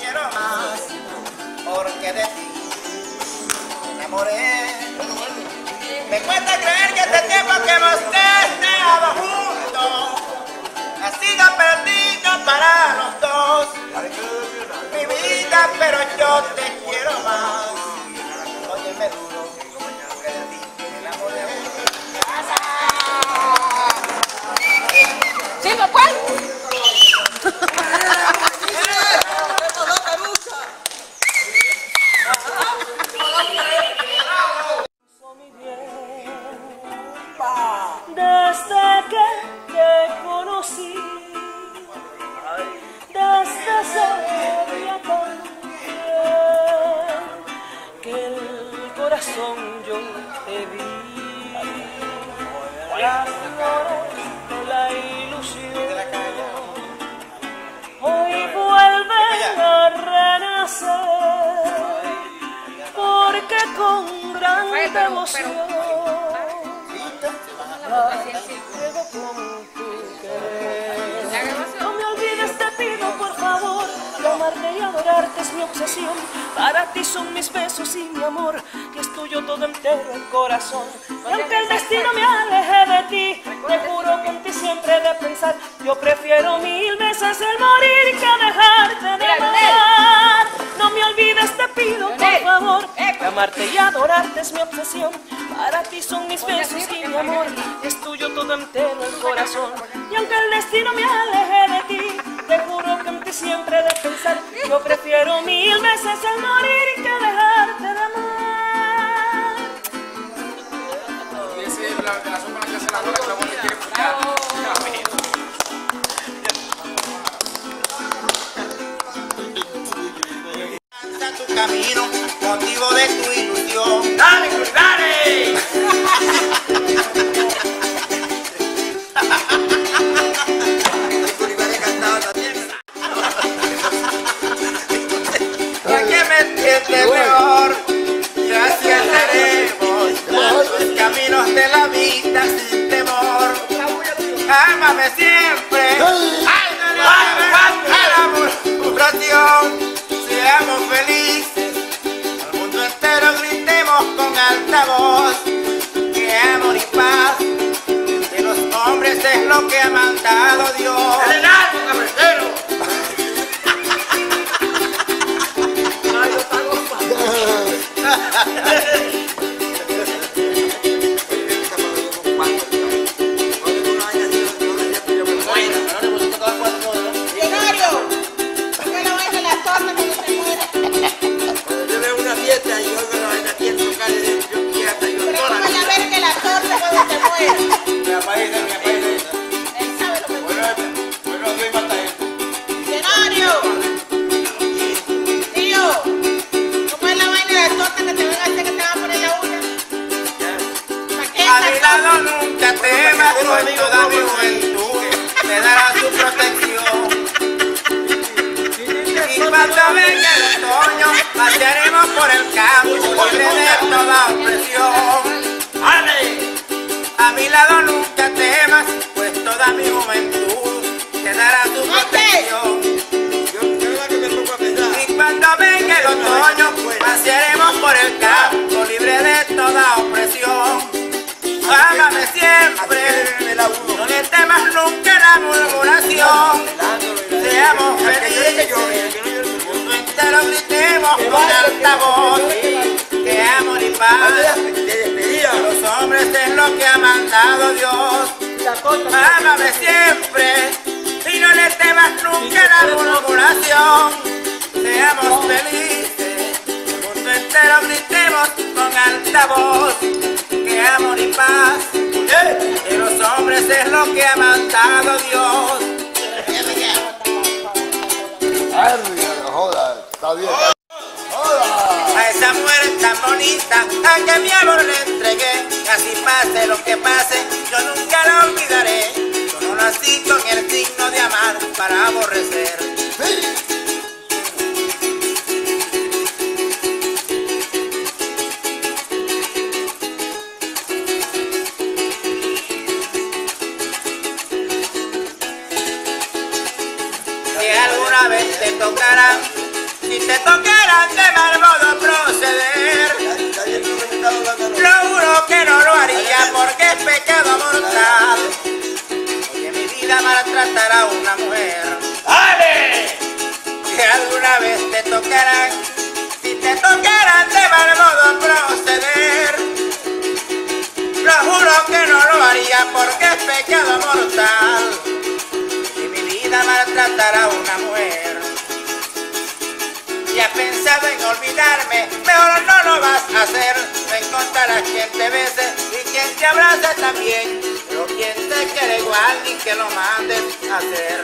quiero más, porque de ti me enamoré. Me cuesta creer que este tiempo que hemos estado juntos ha sido perdido para los dos. Mi vida, pero yo te quiero más. Óyeme duro, que de ti me enamoré. ¿Sí, papá? Desde que te conocí, desde ese día tan que el corazón yo te vi, las flores de la ilusión hoy vuelven a renacer, porque con gran devoción llego con tu querer. No me olvides, te pido por favor, que amarte y adorarte es mi obsesión. Para ti son mis besos y mi amor, que es tuyo todo entero el corazón. Y aunque el destino me aleje de ti, te juro que en ti siempre he de pensar. Yo prefiero 1000 veces el morir que dejarte de amar. No me olvides, te pido por favor, que amarte y adorarte es mi obsesión. Para ti son mis besos y mi amor, es tuyo todo entero el corazón. Y aunque el destino me aleje de ti, te juro que en ti siempre he de pensar. Yo prefiero 1000 veces el morir que dejarte de amar. Y ese es de la sopa que hace la hora que la buena quiere escuchar. Tu camino, motivo de tu ilusión. ¡Dale, pues, dale! Ya que me entiendes mejor, ya así andaremos los caminos de la vida sin temor. Ámame siempre, al amor, oración. Seamos felices, al mundo entero gritemos con alta voz, que amor y paz de los hombres es lo que ha mandado Dios. ¡El largo, cabecero! Nunca temas, pues toda mi juventud te dará su protección. Y cuando venga el otoño, pasearemos por el campo libre de toda opresión. A mi lado nunca temas, pues toda mi juventud te dará su protección. Y cuando venga el otoño, pasearemos por el campo libre de toda opresión. Ámame siempre, no le temas nunca la murmuración. Seamos felices, el mundo entero gritemos con alta voz, que amor y paz a los hombres es lo que ha mandado Dios. Ámame siempre y no le temas nunca la murmuración. Seamos felices, el mundo entero gritemos con alta voz, que amor y paz de los hombres es lo que ha mandado Dios. Joda, está bien. A esa mujer tan bonita, a que mi amor le entregué, casi pase lo que pase, yo nunca la olvidaré. Yo no nací con el signo de amar para aborrecer. Si alguna vez te tocará Si te tocaran de mal modo proceder, lo juro que no lo haría porque es pecado mortal. Porque mi vida maltratará a una mujer. ¡Dale! Que alguna vez te tocarán, si te tocaran de mal modo proceder, lo juro que no lo haría porque es pecado mortal. Y mi vida maltratará a una mujer. Si has pensado en olvidarme, mejor no lo vas a hacer. No encontrarás quien te bese y quien te abrace también, pero quien te quiere igual ni que lo mandes a hacer.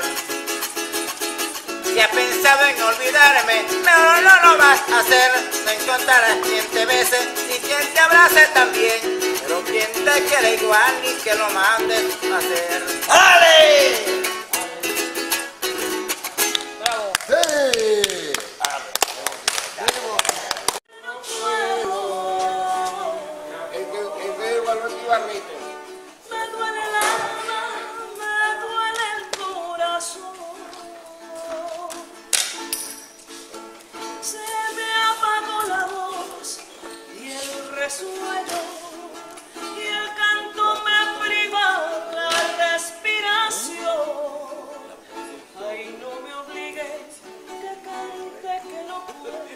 Si has pensado en olvidarme, mejor no lo vas a hacer. No encontrarás quien te bese ni quien te abrace también, pero quien te quiere igual ni que lo mandes a hacer. ¡Dale! ¡Sí! Me duele el alma, me duele el corazón. Se me apagó la voz y el resuello y el canto me priva la respiración. Ay, no me obligues, que cante que no puedo.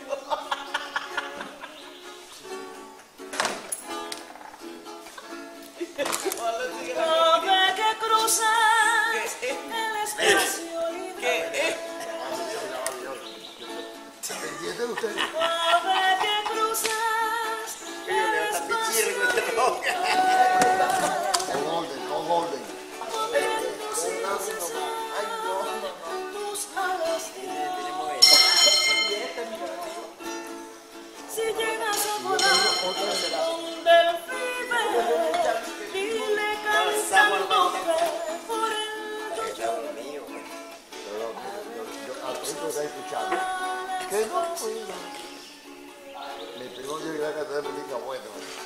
Ave que cruzas el espacio libre. ¿Entiende usted? Ave que cruzas el espacio libre. Con orden. Moviendo sin cesar tus alas tiradas. Si llegas a volar donde el vive, dile cantando que por el tuyo. Yo atento está escuchando. Que no puedo. Le tengo que ir a cantar música buena.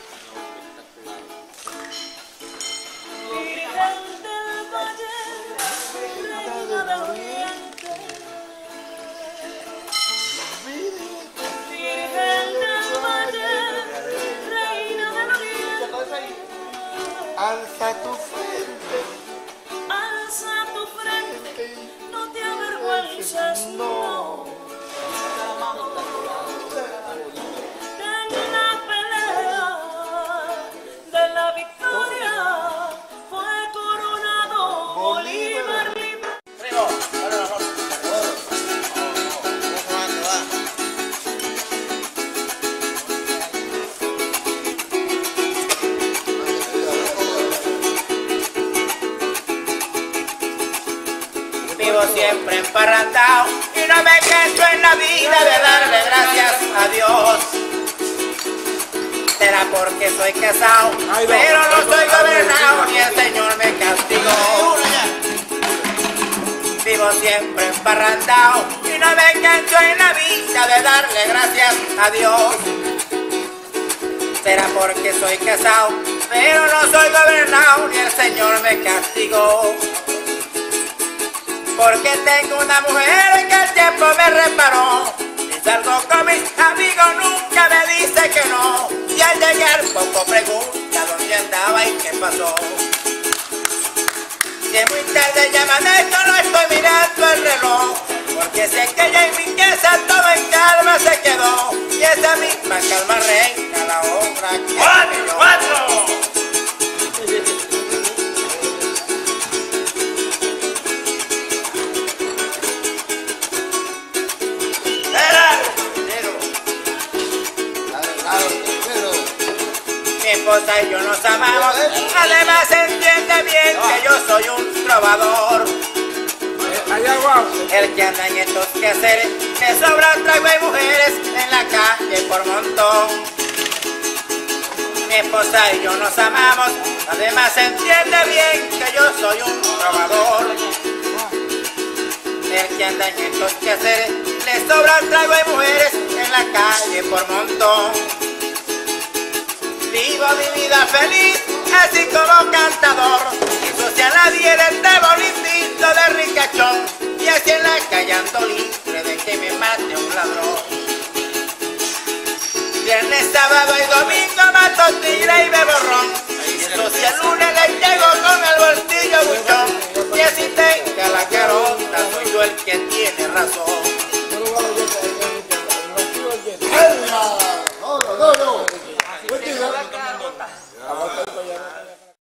Virgen del Valle, reina del Oriente. Virgen del Valle, reina del Oriente. Alza tu frente. Alza tu frente, no te avergüences, no. En la pelea de la victoria fue coronado Bolívar libre. Primo, ahora vamos. Vivo siempre emparrandado y no me canso en la vida de darle gracias a Dios. Será porque soy casado, pero no soy gobernado ni el Señor me castigó. Vivo siempre emparrandado y no me canso en la vida de darle gracias a Dios. Será porque soy casado, pero no soy gobernado ni el Señor me castigó. Porque tengo una mujer que el tiempo me reparó. Si salgo con mis amigos nunca me dice que no. Y al llegar poco pregunta dónde andaba y qué pasó. Si es muy tarde ya amanezco, no estoy mirando el reloj. Porque sé que ya en mi casa todo en calma se quedó. Y esa misma calma reina la obra que ¡Cuatro, cuatro! Mi esposa y yo nos amamos, además entiende bien que yo soy un trovador. El que anda en estos quehaceres, me sobran trago y mujeres en la calle por montón. Mi esposa y yo nos amamos, además entiende bien que yo soy un trovador. El que anda en estos quehaceres, le sobran trago y mujeres en la calle por montón. Vivo mi vida feliz, así como cantador, y social nadie de este instinto de ricachón. Y así en la calle ando libre de que me mate un ladrón. Viernes, sábado y domingo mato tira y bebo ron. Y eso si el lunes le llego con el bolsillo buchón. Y así tenga la carota, soy yo el que tiene razón.